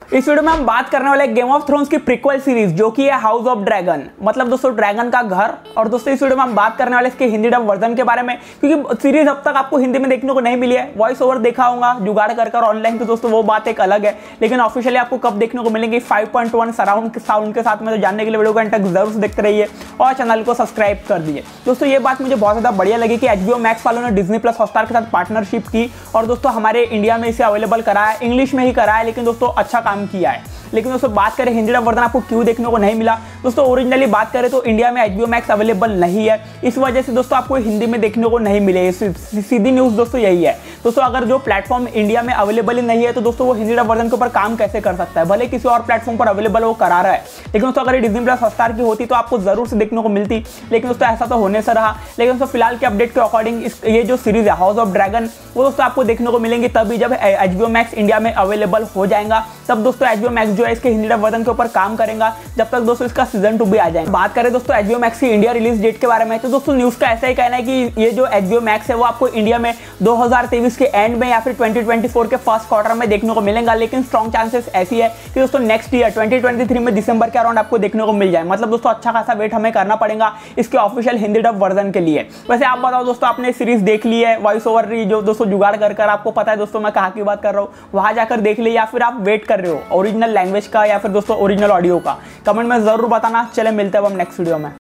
इस वीडियो में हम बात करने वाले गेम ऑफ थ्रोन्स की प्रीक्वल सीरीज जो कि है हाउस ऑफ ड्रैगन, मतलब दोस्तों ड्रैगन का घर। और दोस्तों इस वीडियो में हम बात करने वाले इसके हिंदी डब वर्जन के बारे में, क्योंकि सीरीज अब तक आपको हिंदी में देखने को नहीं मिली है। वॉइस ओवर देखा होगा जुगाड़ कर ऑनलाइन, तो दोस्तों वो बात एक अलग है, लेकिन ऑफिशियली आपको कब देखने को मिलेंगे 5.1 सराउंड साउंड के साथ में। तो जानने के लिए वीडियो को एंड तक जरूर से देखते रहिए और चैनल को सब्सक्राइब कर दीजिए। दोस्तों ये बात मुझे बहुत ज्यादा बढ़िया लगी कि HBO मैक्स वालों ने डिज्नी प्लस हॉटस्टार के साथ पार्टनरशिप की और दोस्तों हमारे इंडिया में इसे अवेलेबल कराया, इंग्लिश में ही कराया, लेकिन दोस्तों अच्छा काम किया है। लेकिन दोस्तों बात करें हिंदी डब वर्जन आपको क्यों देखने को नहीं मिला, दोस्तों ओरिजिनली बात करें तो इंडिया में HBO मैक्स अवेलेबल नहीं है, इस वजह से दोस्तों आपको हिंदी में देखने को नहीं मिले। सीधी न्यूज़ दोस्तों यही है। दोस्तों अगर जो प्लेटफॉर्म इंडिया में अवेलेबल ही नहीं है तो दोस्तों वो हिंदी डब वर्जन के ऊपर काम कैसे कर सकता है, भले किसी और प्लेटफॉर्म पर अवेलेबल वो करा रहा है। लेकिन दोस्तों अगर ये डिज्नी प्लस हॉटस्टार की होती तो आपको जरूर से देखने को मिलती, लेकिन दोस्तों ऐसा तो होने से रहा। लेकिन दोस्तों फिलहाल के अपडेट के अकॉर्डिंग ये जो सीरीज है हाउस ऑफ ड्रैगन वो दोस्तों आपको देखने को मिलेंगे तभी जब HBO मैक्स इंडिया में अवेलेबल हो जाएगा, तब दोस्तों HBO मैक्स जो है इसके हिंदी डब वर्जन के ऊपर काम करेगा, जब तक दोस्तों इसका सीजन 2 भी आ जाएगा। बात करें दोस्तों HBO मैक्स की इंडिया रिलीज डेट के बारे में, तो दोस्तों न्यूज़ का ऐसा ही कहना है कि ये जो HBO मैक्स है वो आपको इंडिया में 2023 के एंड में या फिर 2024 के फर्स्ट क्वार्टर में देखने को मिलेगा। लेकिन स्ट्रॉन्ग चांसेस ऐसी है कि दोस्तों नेक्स्ट ईयर 2023 में दिसंबर के अराउंड आपको देखने को मिल जाए। मतलब दोस्तों अच्छा खासा वेट हमें करना पड़ेगा इसके ऑफिशियल हिंदी डब वर्जन के लिए। वैसे आप बताओ दोस्तों, आपने सीरीज देख ली है, वॉइस ओवर जो दोस्तों जुगाड़ कर आपको पता है दोस्तों मैं कहाँ की बात कर रहा हूँ, वहां जाकर देख ली या फिर आप वेट कर रहे हो ओरिजिनल लैंग्वेज का या फिर दोस्तों ओरिजिनल ऑडियो का? कमेंट में जरूर बताना। चले मिलते हैं अब हम नेक्स्ट वीडियो में।